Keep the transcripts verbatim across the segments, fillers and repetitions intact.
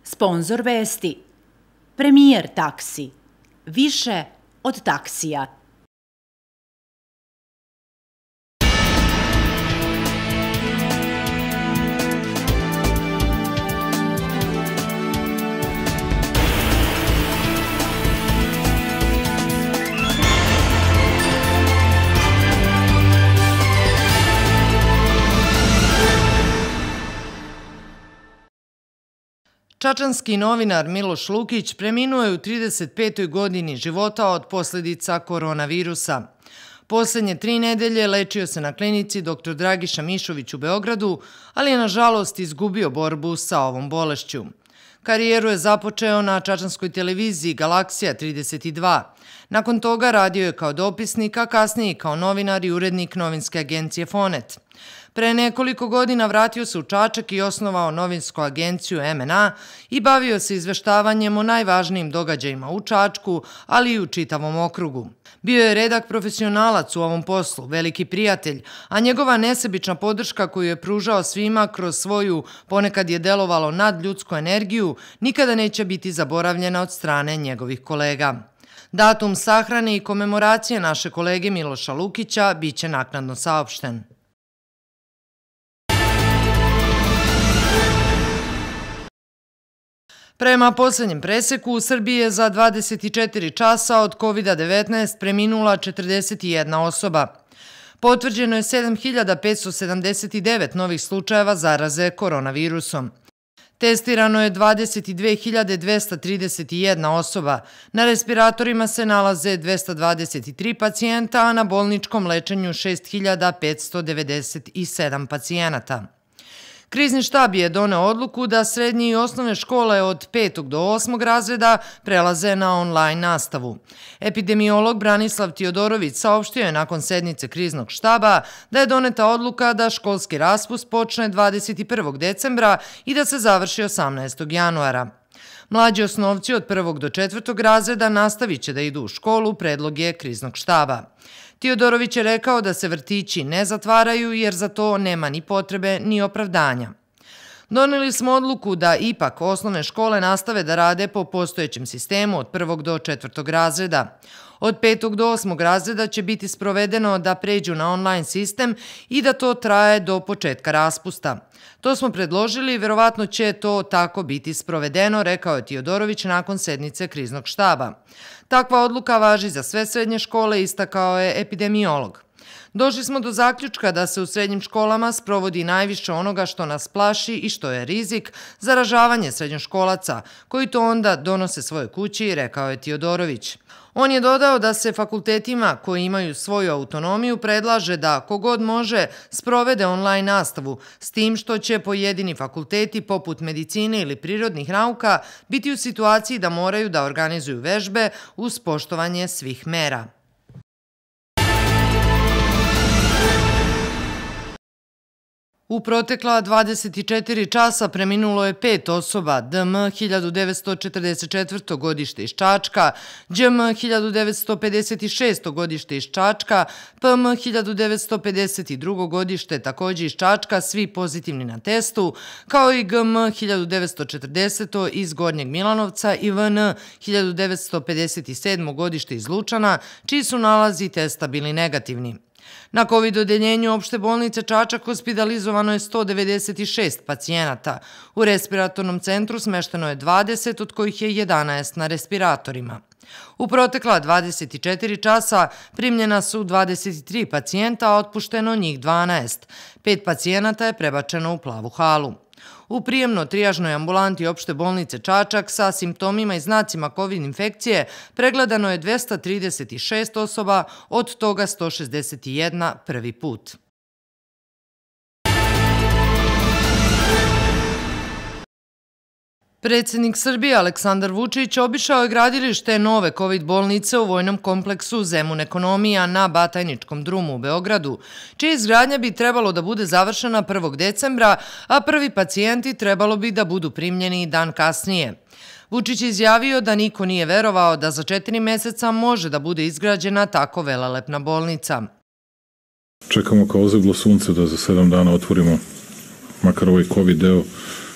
Sponzor vesti. Premijer taksi. Više od taksija. Čačanski novinar Miloš Lukić preminuo je u trideset petoj godini života od posljedica koronavirusa. Posljednje tri nedelje lečio se na klinici doktor Dragiša Mišović u Beogradu, ali je nažalost izgubio borbu sa ovom bolešću. Karijeru je započeo na čačanskoj televiziji Galaksija trideset dva. Nakon toga radio je kao dopisnik, a kasnije kao novinar i urednik novinske agencije Fonet. Pre nekoliko godina vratio se u Čačak i osnovao novinsku agenciju M N A i bavio se izveštavanjem o najvažnijim događajima u Čačku, ali i u čitavom okrugu. Bio je redak profesionalac u ovom poslu, veliki prijatelj, a njegova nesebična podrška koju je pružao svima kroz svoju, ponekad je delovalo nadljudsku energiju, nikada neće biti zaboravljena od strane njegovih kolega. Datum sahrane i komemoracije naše kolege Miloša Lukića biće naknadno saopšten. Prema posljednjem preseku, u Srbiji je za dvadeset četiri časa od kovid devetnaest preminula četrdeset jedna osoba. Potvrđeno je sedam hiljada petsto sedamdeset devet novih slučajeva zaraze koronavirusom. Testirano je dvadeset dve hiljade dvesta trideset jedna osoba, na respiratorima se nalaze dvesta dvadeset tri pacijenta, a na bolničkom lečenju šest hiljada petsto devedeset sedam pacijenata. Krizni štab je doneo odluku da srednje i osnovne škole od petog do osmog razreda prelaze na online nastavu. Epidemiolog Branislav Tiodorović saopštio je nakon sednice kriznog štaba da je doneta odluka da školski raspust počne dvadeset prvog decembra i da se završi osamnaestog januara. Mlađi osnovci od prvog do četvrtog razreda nastavit će da idu u školu, predlog je kriznog štaba. Tiodorović je rekao da se vrtići ne zatvaraju jer za to nema ni potrebe ni opravdanja. Doneli smo odluku da ipak osnovne škole nastave da rade po postojećem sistemu od prvog do četvrtog razreda. Od petog do osmog razreda će biti sprovedeno da pređu na online sistem i da to traje do početka raspusta. To smo predložili i verovatno će to tako biti sprovedeno, rekao je Tiodorović nakon sednice kriznog štaba. Takva odluka važi za sve srednje škole, istakao je epidemiolog. Došli smo do zaključka da se u srednjim školama sprovodi najviše onoga što nas plaši i što je rizik, zaražavanje srednjoškolaca, koji to onda donose svoje kući, rekao je Tiodorović. On je dodao da se fakultetima koji imaju svoju autonomiju predlaže da kogod može sprovede online nastavu, s tim što će pojedini fakulteti poput medicine ili prirodnih nauka biti u situaciji da moraju da organizuju vežbe uz poštovanje svih mera. U protekla dvadeset četiri časa preminulo je pet osoba: D M hiljadu devetsto četrdeset četvrto godište iz Čačka, Đ M hiljadu devetsto pedeset šesto godište iz Čačka, P M hiljadu devetsto pedeset drugo godište također iz Čačka, svi pozitivni na testu, kao i G M hiljadu devetsto četrdeseto iz Gornjeg Milanovca i V N hiljadu devetsto pedeset sedmo godište iz Lučana, čiji su nalazi testa bili negativni. Na COVID odeljenju opšte bolnice Čačak hospitalizovano je sto devedeset šest pacijenata. U respiratornom centru smešteno je dvadeset, od kojih je jedanaest na respiratorima. U protekla dvadeset četiri časa primljena su dvadeset tri pacijenta, a otpušteno njih dvanaest. Pet pacijenata je prebačeno u plavu halu. U prijemno-trijažnoj ambulanti opšte bolnice Čačak sa simptomima i znacima COVID infekcije pregledano je dvesta trideset šest osoba, od toga sto šezdeset jedna prvi put. Predsjednik Srbije Aleksandar Vučić obišao je gradilište nove COVID bolnice u vojnom kompleksu Zemun Ekonomija na Batajničkom drumu u Beogradu, čija izgradnja bi trebalo da bude završena prvog decembra, a prvi pacijenti trebalo bi da budu primljeni dan kasnije. Vučić je izjavio da niko nije verovao da za četiri meseca može da bude izgrađena tako velelepna bolnica. Čekamo kao ozeblo sunce da za sedam dana otvorimo makar ovaj COVID deo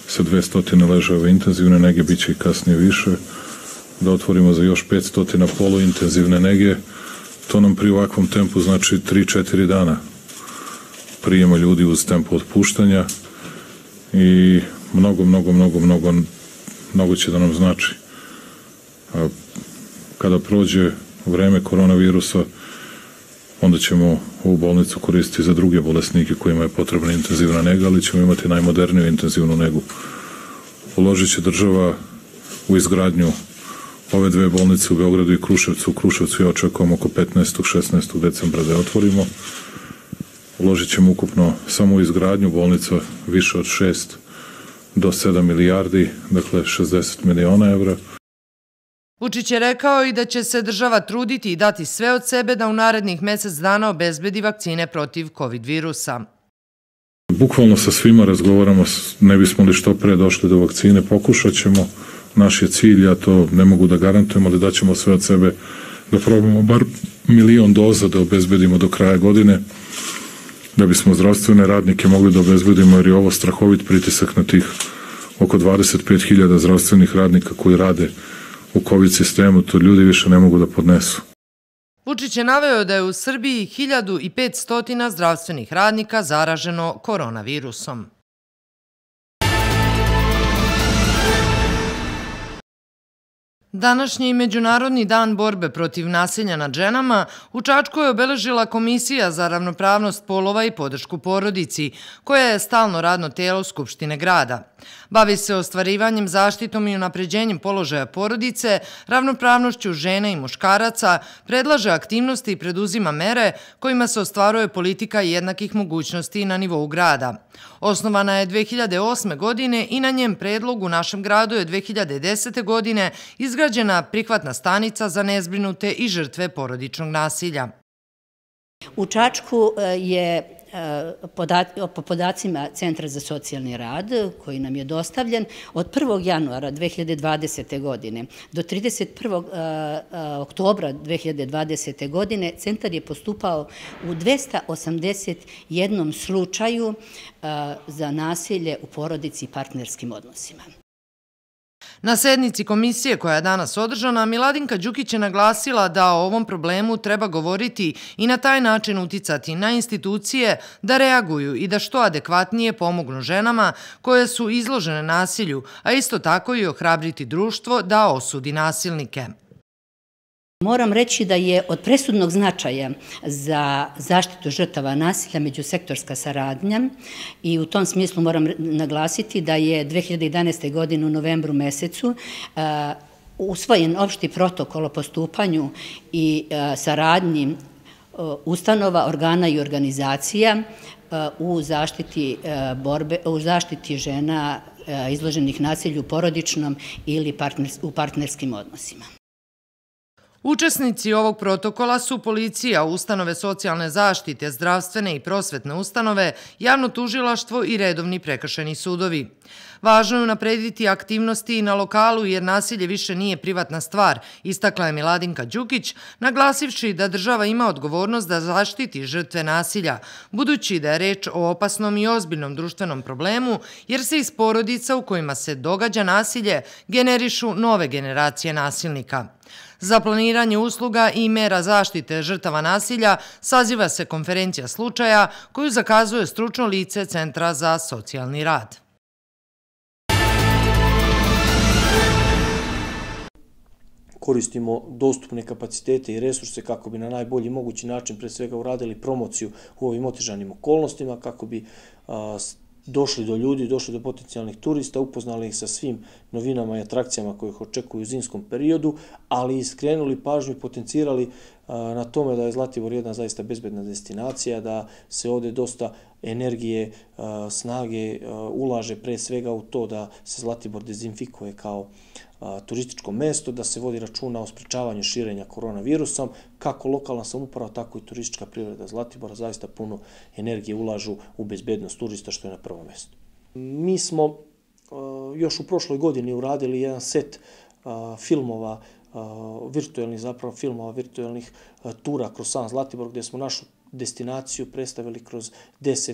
sa dvesta ležajeva intenzivne nege, bit će i kasnije više, da otvorimo za još petsto poluintenzivne nege. To nam pri ovakvom tempu znači tri do četiri dana prijema ljudi uz tempo otpuštanja i mnogo, mnogo, mnogo, mnogo, mnogo će da nam znači. A kada prođe vreme koronavirusa, onda ćemo ovu bolnicu koristiti za druge bolesnike kojima je potrebna intenzivna nega, ali ćemo imati najmoderniju intenzivnu negu. Uložit će država u izgradnju ove dve bolnice u Beogradu i Kruševcu. U Kruševcu ja očekujem oko petnaestog šesnaestog decembra da je otvorimo. Uložit ćemo ukupno samo u izgradnju bolnica više od šest do sedam milijardi, dakle šezdeset miliona evra. Vučić je rekao i da će se država truditi i dati sve od sebe da u narednih mesec dana obezbedi vakcine protiv kovid virusa. Bukvalno sa svima razgovaramo, ne bismo li što pre došli do vakcine, pokušat ćemo. Naš je cilj, ja to ne mogu da garantujem, ali daćemo sve od sebe da probamo bar milion doza da obezbedimo do kraja godine, da bismo zdravstvene radnike mogli da obezbedimo, jer je ovo strahovit pritisak na tih oko dvadeset pet hiljada zdravstvenih radnika koji rade u kovid sistemu, to ljudi više ne mogu da podnesu. Vučić je naveo da je u Srbiji hiljadu petsto zdravstvenih radnika zaraženo koronavirusom. Današnji Međunarodni dan borbe protiv nasilja nad ženama u Čačku je obeležila Komisija za ravnopravnost polova i podršku porodici, koja je stalno radno telo Skupštine grada. Bavi se ostvarivanjem, zaštitom i unapređenjem položaja porodice, ravnopravnošću žena i muškaraca, predlaže aktivnosti i preduzima mere kojima se ostvaruje politika jednakih mogućnosti na nivou grada. Osnovana je dve hiljade osme. godine i na njem predlog u našem gradu je dve hiljade desete. godine izgrađena prihvatna stanica za nezbrinute i žrtve porodičnog nasilja. U Čačku je po podacima Centra za socijalni rad, koji nam je dostavljen, od prvog januara dve hiljade dvadesete. godine do trideset prvog oktobra dve hiljade dvadesete. godine centar je postupao u dvesta osamdeset jednom slučaju za nasilje u porodici i partnerskim odnosima. Na sednici komisije koja je danas održana, Miladinka Đukić je naglasila da o ovom problemu treba govoriti i na taj način uticati na institucije da reaguju i da što adekvatnije pomognu ženama koje su izložene nasilju, a isto tako i ohrabriti društvo da osudi nasilnike. Moram reći da je od presudnog značaja za zaštitu žrtava nasilja međusektorska saradnja i u tom smislu moram naglasiti da je dve hiljade jedanaeste. godine u novembru mesecu usvojen opšti protokol o postupanju i saradnji ustanova, organa i organizacija u zaštiti borbe, u zaštiti žena izloženih nasilju u porodičnom ili u partnerskim odnosima. Učesnici ovog protokola su policija, ustanove socijalne zaštite, zdravstvene i prosvetne ustanove, javno tužilaštvo i redovni prekršajni sudovi. Važno je unaprediti aktivnosti i na lokalu jer nasilje više nije privatna stvar, istakla je Miladinka Đukić, naglasivši da država ima odgovornost da zaštiti žrtve nasilja, budući da je reč o opasnom i ozbiljnom društvenom problemu, jer se iz porodica u kojima se događa nasilje generišu nove generacije nasilnika. Za planiranje usluga i mera zaštite žrtava nasilja saziva se konferencija slučaja koju zakazuje stručno lice Centra za socijalni rad. Koristimo dostupne kapacitete i resurse kako bi na najbolji mogući način pre svega uradili promociju u ovim otežanim okolnostima, kako bi došli do ljudi, došli do potencijalnih turista, upoznali ih sa svim novinama i atrakcijama koje ih očekuju u zimskom periodu, ali i skrenuli pažnju i potencirali na tome da je Zlatibor jedna zaista bezbedna destinacija, da se ovde dosta energije, snage ulaže pre svega u to da se Zlatibor dezinfikuje kao turističko mesto, da se vodi računa o sprečavanju širenja koronavirusom, kako lokalna samouprava, tako i turistička privreda Zlatibora zaista puno energije ulažu u bezbednost turista, što je na prvom mestu. Mi smo još u prošloj godini uradili jedan set filmova, virtualnih zapravo filmova, virtualnih tura kroz sam Zlatibor, gdje smo našu destinaciju predstavili kroz deset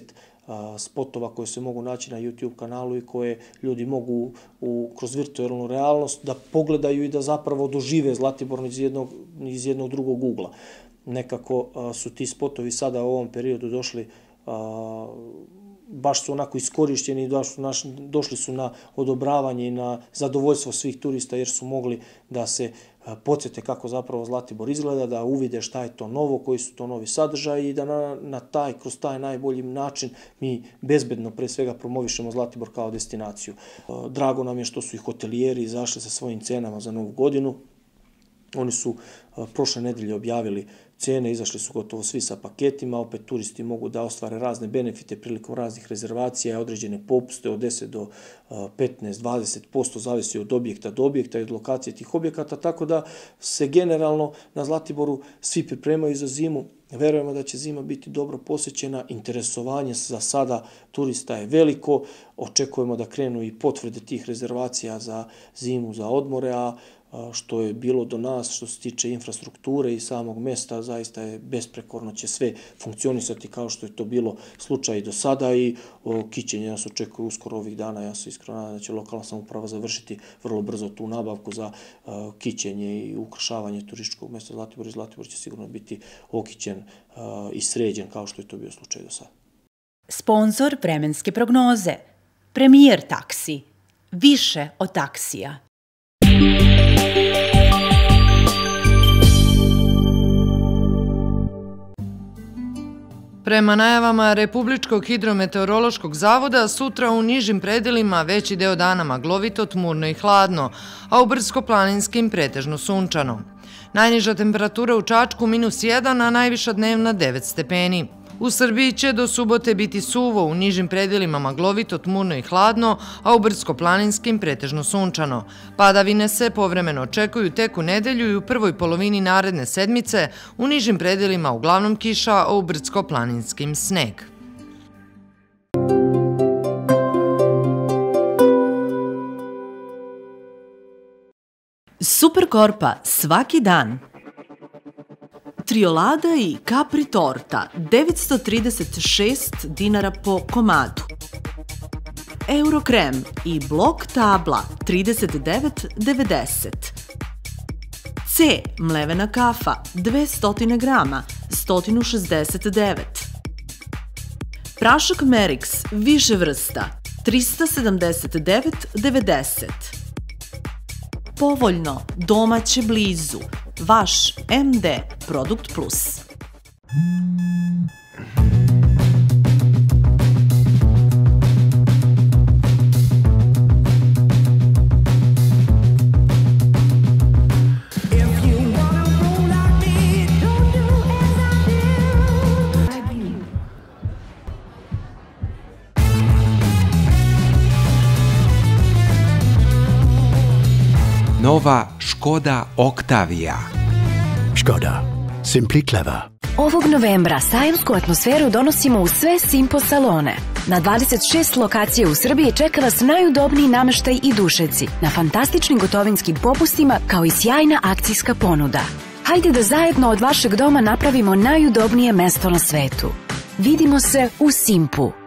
spotova koje se mogu naći na YouTube kanalu i koje ljudi mogu u, kroz virtualnu realnost da pogledaju i da zapravo dožive Zlatibor iz jednog, iz jednog drugog ugla. Nekako su ti spotovi sada u ovom periodu došli, baš su onako iskorišćeni i došli su na odobravanje i na zadovoljstvo svih turista jer su mogli da se podsjete kako zapravo Zlatibor izgleda, da uvide šta je to novo, koji su to novi sadržaji i da na, na taj, kroz taj najbolji način mi bezbedno pre svega promovišemo Zlatibor kao destinaciju. Drago nam je što su i hotelijeri izašli sa svojim cenama za novu godinu. Oni su prošle nedelje objavili cene, izašli su gotovo svi sa paketima, opet turisti mogu da ostvare razne benefite prilikom raznih rezervacija, određene popuste od deset do petnaest do dvadeset posto, zavisi od objekta do objekta i od lokacije tih objekata, tako da se generalno na Zlatiboru svi pripremaju za zimu. Verujemo da će zima biti dobro posjećena, interesovanje za sada turista je veliko, očekujemo da krenu i potvrde tih rezervacija za zimu, za odmore, a što je bilo do nas, što se tiče infrastrukture i samog mesta, zaista je besprekorno, će sve funkcionisati kao što je to bilo slučaj i do sada i kićenje nas očekuje uskoro ovih dana. Ja se iskreno nadam da će lokalna samouprava završiti vrlo brzo tu nabavku za kićenje i ukrašavanje turističkog mesta Zlatibor i Zlatibor će sigurno biti okićen i sređen kao što je to bio slučaj do sada. Sponzor vremenske prognoze. Premijer taksi. Više od taksija. Prema najavama Republičkog hidrometeorološkog zavoda, sutra u nižim predelima veći deo dana maglovito, tmurno i hladno, a u brdsko-planinskim pretežno sunčano. Najniža temperatura u Čačku minus jedan, a najviša dnevna devet stepeni. U Srbiji će do subote biti suvo, u nižim predelima maglovito, tmurno i hladno, a u brdsko-planinskim pretežno sunčano. Padavine se povremeno očekuju tek u nedelju i u prvoj polovini naredne sedmice, u nižim predelima uglavnom kiša, a u brdsko-planinskim sneg. Superkorpa svaki dan. Triolada i Capri torta devetsto trideset šest dinara po komadu. Eurokrem i blok tabla trideset devet devedeset. C mlevena kafa dvesta grama sto šezdeset devet. Prašak Merix više vrsta trista sedamdeset devet devedeset. Povoljno, domaće blizu. Vaš M D Produkt Plus. Nova Škoda Octavia. Škoda. Simply clever. Ovog novembra sajamsku atmosferu donosimo u sve Simpo salone. Na dvadeset šest lokacije u Srbiji čeka vas najudobniji nameštaj i dušeci, na fantastičnim gotovinskim popustima kao i sjajna akcijska ponuda. Hajde da zajedno od vašeg doma napravimo najudobnije mesto na svetu. Vidimo se u Simpu.